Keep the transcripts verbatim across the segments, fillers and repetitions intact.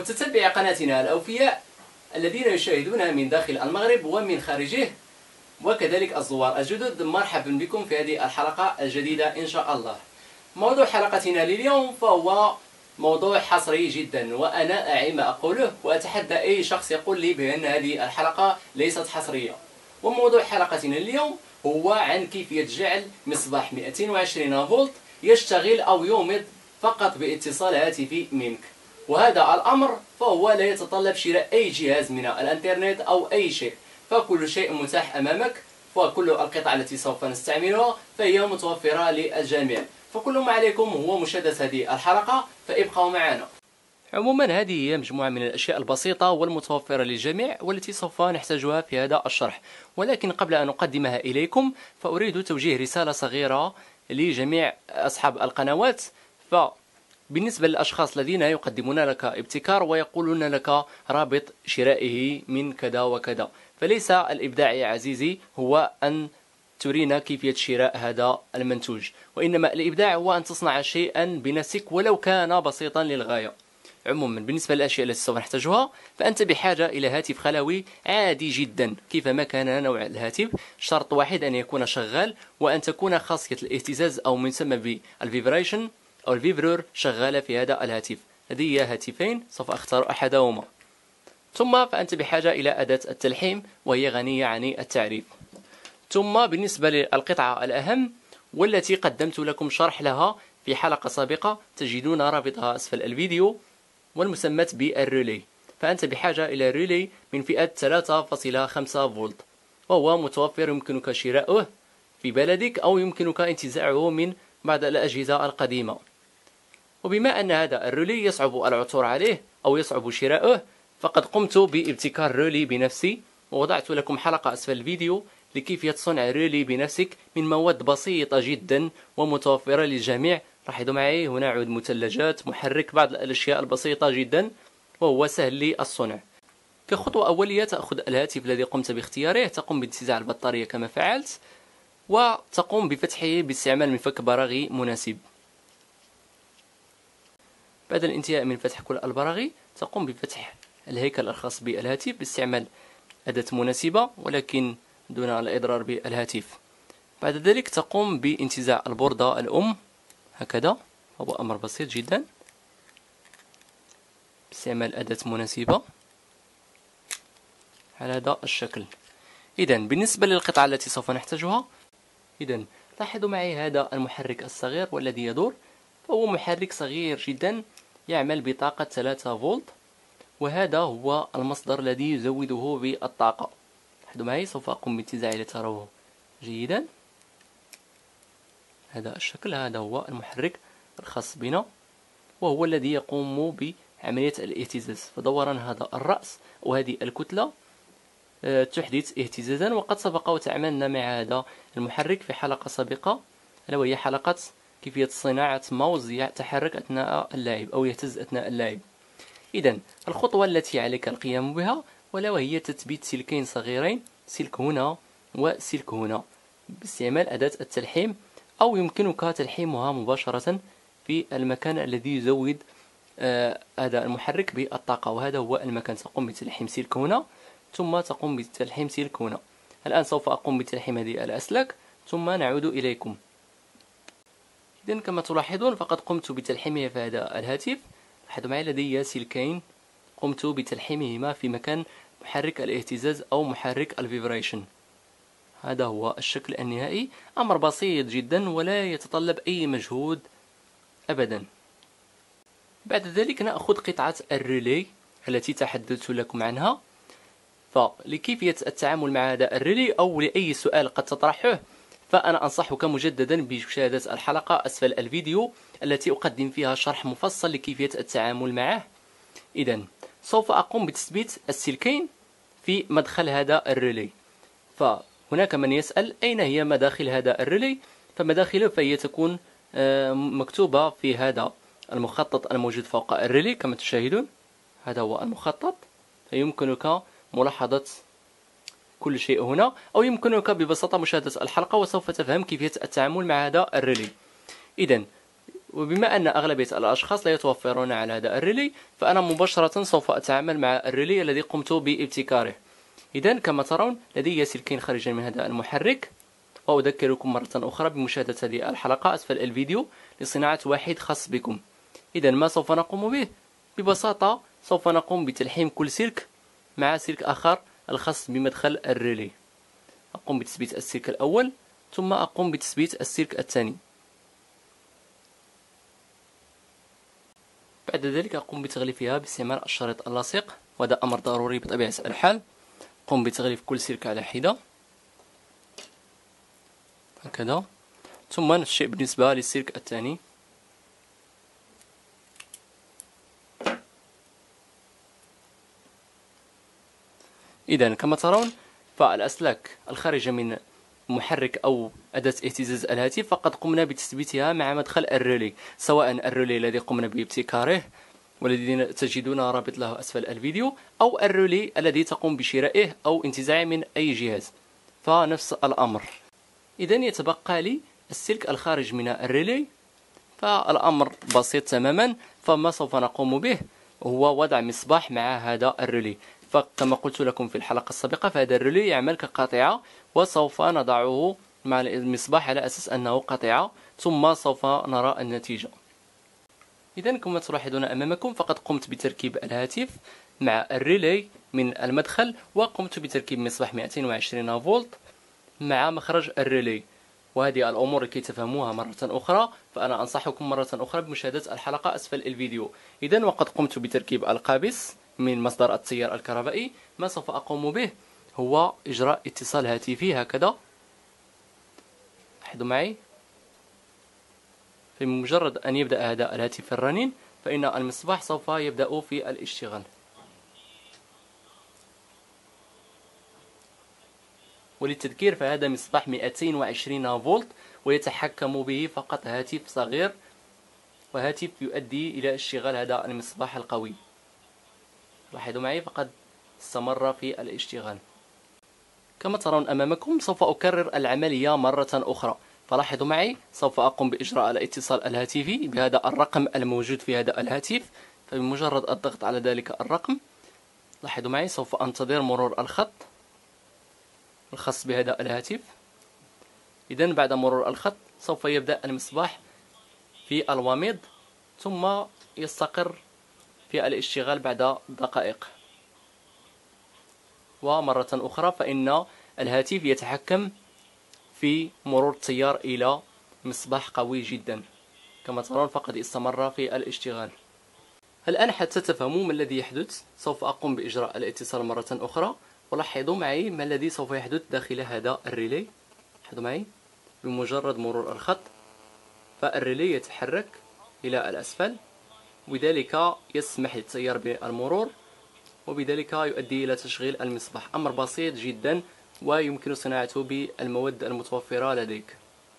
متتبعي قناتنا الأوفياء الذين يشاهدونها من داخل المغرب ومن خارجه، وكذلك الزوار الجدد، مرحبا بكم في هذه الحلقة الجديدة إن شاء الله. موضوع حلقتنا لليوم فهو موضوع حصري جدا، وأنا أعي ما أقوله وأتحدى أي شخص يقول لي بأن هذه الحلقة ليست حصرية. وموضوع حلقتنا اليوم هو عن كيفية جعل مصباح مئتين وعشرين فولت يشتغل أو يومض فقط باتصال هاتفي منك. وهذا الأمر فهو لا يتطلب شراء أي جهاز من الانترنت أو أي شيء، فكل شيء متاح أمامك، وكل القطع التي سوف نستعملها فهي متوفرة للجميع. فكل ما عليكم هو مشاهدة هذه الحلقة، فابقوا معنا. عموما هذه هي مجموعة من الأشياء البسيطة والمتوفرة للجميع والتي سوف نحتاجها في هذا الشرح. ولكن قبل أن أقدمها إليكم فأريد توجيه رسالة صغيرة لجميع أصحاب القنوات. فبالنسبة للأشخاص الذين يقدمون لك ابتكار ويقولون لك رابط شرائه من كذا وكذا، فليس الإبداع يا عزيزي هو أن ترينا كيفية شراء هذا المنتوج، وإنما الإبداع هو أن تصنع شيئا بنفسك ولو كان بسيطا للغاية. عموما بالنسبة للأشياء التي سوف نحتاجها، فأنت بحاجة إلى هاتف خلوي عادي جدا كيفما كان نوع الهاتف. شرط واحد أن يكون شغال، وأن تكون خاصية الاهتزاز أو ما يسمى بالفيبريشن أو الفيبرور شغالة في هذا الهاتف. هذه هي هاتفين سوف أختار أحدهما. ثم فأنت بحاجة إلى أداة التلحيم وهي غنية عن التعريف. ثم بالنسبة للقطعة الأهم والتي قدمت لكم شرح لها في حلقة سابقة، تجدون رابطها أسفل الفيديو، والمسمى بالريلي. فأنت بحاجة إلى ريلي من فئة ثلاثة فاصلة خمسة فولت، وهو متوفر يمكنك شراؤه في بلدك أو يمكنك انتزاعه من بعض الأجهزة القديمة. وبما أن هذا الريلي يصعب العثور عليه أو يصعب شراؤه، فقد قمت بابتكار ريلي بنفسي، ووضعت لكم حلقة أسفل الفيديو لكيفية صنع ريلي بنفسك من مواد بسيطة جدا ومتوفرة للجميع. لاحظوا معي هنا عود مثلجات، محرك، بعض الأشياء البسيطة جدا، وهو سهل للصنع. كخطوة أولية تأخذ الهاتف الذي قمت باختياره، تقوم بانتزاع البطارية كما فعلت، وتقوم بفتحه باستعمال مفك براغي مناسب. بعد الانتهاء من فتح كل البراغي، تقوم بفتح الهيكل الخاص بالهاتف باستعمال أداة مناسبة ولكن دون الإضرار بالهاتف. بعد ذلك تقوم بانتزاع البوردة الأم هكذا، هو أمر بسيط جدا باستعمال أداة مناسبة على هذا الشكل. إذا بالنسبة للقطعة التي سوف نحتاجها، إذا لاحظوا معي هذا المحرك الصغير والذي يدور، فهو محرك صغير جدا يعمل بطاقة ثلاثة فولت، وهذا هو المصدر الذي يزوده بالطاقة. لاحظوا معي سوف أقوم بانتزاعه لتروه جيدا. هذا الشكل، هذا هو المحرك الخاص بنا، وهو الذي يقوم بعملية الاهتزاز. فدوران هذا الرأس وهذه الكتلة تحدث اهتزازا، وقد سبق وتعاملنا مع هذا المحرك في حلقة سابقة، ألا وهي حلقة كيفية صناعة ماوس يتحرك أثناء اللعب أو يهتز أثناء اللعب. إذا الخطوة التي عليك القيام بها ولا وهي تثبيت سلكين صغيرين، سلك هنا وسلك هنا، باستعمال أداة التلحيم، أو يمكنك تلحيمها مباشرة في المكان الذي يزود آه هذا المحرك بالطاقة، وهذا هو المكان. تقوم بتلحيم سلك هنا ثم تقوم بتلحيم سلك هنا. الآن سوف أقوم بتلحيم هذه الأسلاك ثم نعود إليكم. إذن كما تلاحظون فقد قمت بتلحيمها في هذا الهاتف. لاحظوا معي لدي سلكين قمت بتلحيمهما في مكان محرك الاهتزاز أو محرك الفيبريشن. هذا هو الشكل النهائي، أمر بسيط جدا ولا يتطلب أي مجهود أبدا. بعد ذلك نأخذ قطعة الريلي التي تحدثت لكم عنها. فلكيفية التعامل مع هذا الريلي أو لأي سؤال قد تطرحه، فأنا أنصحك مجددا بمشاهدة الحلقة أسفل الفيديو التي أقدم فيها شرح مفصل لكيفية التعامل معه. إذن سوف أقوم بتثبيت السلكين في مدخل هذا الريلي. فهناك من يسأل أين هي مداخل هذا الريلي؟ فمداخله فهي تكون مكتوبة في هذا المخطط الموجود فوق الريلي كما تشاهدون. هذا هو المخطط، فيمكنك ملاحظة كل شيء هنا، أو يمكنك ببساطة مشاهدة الحلقة وسوف تفهم كيفية التعامل مع هذا الريلي. إذن وبما أن أغلبية الأشخاص لا يتوفرون على هذا الريلي، فأنا مباشرة سوف أتعامل مع الريلي الذي قمت بابتكاره. إذن كما ترون لدي سلكين خارجين من هذا المحرك، وأذكركم مرة أخرى بمشاهدة هذه الحلقة أسفل الفيديو لصناعة واحد خاص بكم. إذن ما سوف نقوم به ببساطة سوف نقوم بتلحيم كل سلك مع سلك آخر الخاص بمدخل الريلي. أقوم بتثبيت السلك الأول ثم أقوم بتثبيت السلك الثاني. بعد ذلك أقوم بتغليفها باستعمال الشريط اللصيق، وهذا أمر ضروري بطبيعة الحال. أقوم بتغليف كل سلك على حدة هكذا، ثم نفس الشيء بالنسبة للسلك الثاني. إذن كما ترون فالأسلاك الخارجة من محرك أو أداة اهتزاز الهاتف فقد قمنا بتثبيتها مع مدخل الريلي، سواء الريلي الذي قمنا بابتكاره والذي تجدون رابط له أسفل الفيديو، أو الريلي الذي تقوم بشرائه أو انتزاعه من أي جهاز، فنفس الأمر. إذن يتبقى لي السلك الخارج من الريلي، فالأمر بسيط تماما. فما سوف نقوم به هو وضع مصباح مع هذا الريلي. فكما قلت لكم في الحلقة السابقة فهذا الريلي يعمل كقاطعة، وسوف نضعه مع المصباح على أساس أنه قاطعة، ثم سوف نرى النتيجة. إذن كما تلاحظون أمامكم فقد قمت بتركيب الهاتف مع الريلي من المدخل، وقمت بتركيب مصباح مئتين وعشرين فولت مع مخرج الريلي. وهذه الأمور لكي تفهموها مرة أخرى فأنا أنصحكم مرة أخرى بمشاهدة الحلقة أسفل الفيديو. إذن وقد قمت بتركيب القابس من مصدر التيار الكهربائي. ما سوف أقوم به هو إجراء اتصال هاتفي هكذا، لاحظوا معي. فبمجرد أن يبدأ هذا الهاتف الرنين فإن المصباح سوف يبدأ في الاشتغال. وللتذكير فهذا مصباح مئتين وعشرين فولت ويتحكم به فقط هاتف صغير، وهاتف يؤدي إلى اشتغال هذا المصباح القوي. لاحظوا معي فقد استمر في الاشتغال. كما ترون أمامكم سوف أكرر العملية مرة أخرى. فلاحظوا معي سوف أقوم بإجراء الاتصال الهاتفي بهذا الرقم الموجود في هذا الهاتف. فبمجرد الضغط على ذلك الرقم لاحظوا معي سوف أنتظر مرور الخط الخاص بهذا الهاتف. إذن بعد مرور الخط سوف يبدأ المصباح في الوميض ثم يستقر في الاشتغال بعد دقائق. ومرة أخرى فإن الهاتف يتحكم في مرور التيار إلى مصباح قوي جدا. كما ترون فقد استمر في الاشتغال. الآن حتى تفهموا ما الذي يحدث سوف أقوم بإجراء الاتصال مرة أخرى، ولاحظوا معي ما الذي سوف يحدث داخل هذا الريلي. لاحظوا معي بمجرد مرور الخط فالريلي يتحرك إلى الأسفل، وبذلك يسمح للتيار بالمرور، وبذلك يؤدي إلى تشغيل المصباح. أمر بسيط جدا ويمكن صناعته بالمواد المتوفرة لديك.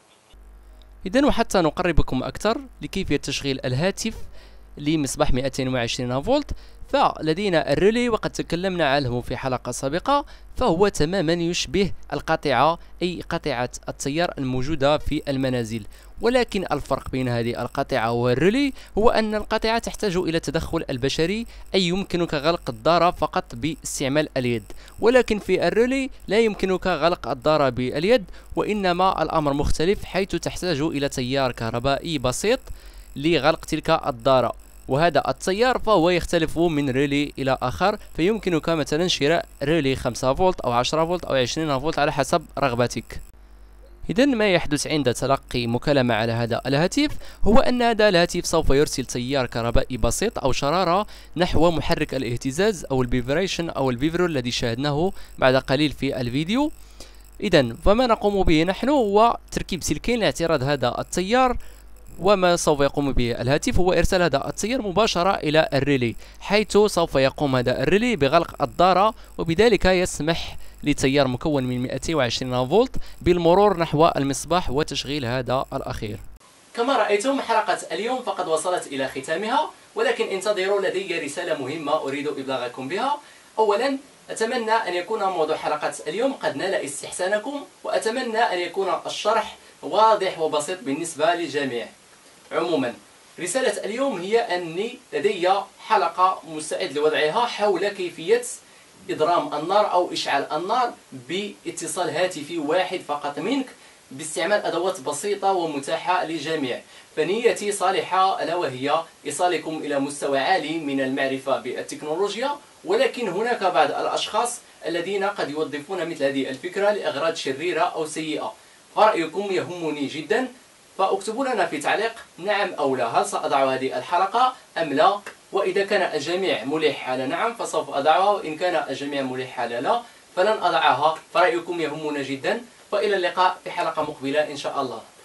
إذن وحتى نقربكم أكثر لكيفية تشغيل الهاتف لمصباح مئتين وعشرين فولت، فلدينا الريلي وقد تكلمنا عنه في حلقة سابقة، فهو تماما يشبه القاطعة أي قاطعة التيار الموجودة في المنازل. ولكن الفرق بين هذه القاطعة والريلي هو أن القاطعة تحتاج إلى تدخل البشري، أي يمكنك غلق الدارة فقط باستعمال اليد، ولكن في الريلي لا يمكنك غلق الدارة باليد، وإنما الأمر مختلف حيث تحتاج إلى تيار كهربائي بسيط لغلق تلك الدارة. وهذا التيار فهو يختلف من ريلي إلى آخر، فيمكنك مثلا شراء ريلي خمسة فولت أو عشرة فولت أو عشرين فولت على حسب رغبتك. إذن ما يحدث عند تلقي مكالمة على هذا الهاتف هو أن هذا الهاتف سوف يرسل تيار كهربائي بسيط أو شرارة نحو محرك الاهتزاز أو الفيبريشن أو الفيبرو الذي شاهدناه بعد قليل في الفيديو. إذن فما نقوم به نحن هو تركيب سلكين لاعتراض هذا التيار، وما سوف يقوم به الهاتف هو إرسال هذا التيار مباشرة إلى الريلي، حيث سوف يقوم هذا الريلي بغلق الدارة، وبذلك يسمح لتيار مكون من مئتين وعشرين فولت بالمرور نحو المصباح وتشغيل هذا الأخير. كما رأيتم حلقة اليوم فقد وصلت إلى ختامها، ولكن انتظروا لدي رسالة مهمة أريد إبلاغكم بها. أولا أتمنى أن يكون موضوع حلقة اليوم قد نال استحسانكم، وأتمنى أن يكون الشرح واضح وبسيط بالنسبة للجميع. عموما رسالة اليوم هي أني لدي حلقة مستعد لوضعها حول كيفية إضرام النار أو إشعال النار باتصال هاتفي واحد فقط منك باستعمال أدوات بسيطة ومتاحة للجميع. فنيتي صالحة، ألا وهي إيصالكم إلى مستوى عالي من المعرفة بالتكنولوجيا، ولكن هناك بعض الأشخاص الذين قد يوظفون مثل هذه الفكرة لأغراض شريرة أو سيئة. فرأيكم يهمني جدا، فاكتبوا لنا في تعليق نعم أو لا، هل سأضع هذه الحلقة أم لا؟ وإذا كان الجميع ملح على نعم فسوف أضعها، وإن كان الجميع ملح على لا فلن أضعها. فرأيكم يهمنا جدا، وإلى اللقاء في حلقة مقبلة إن شاء الله.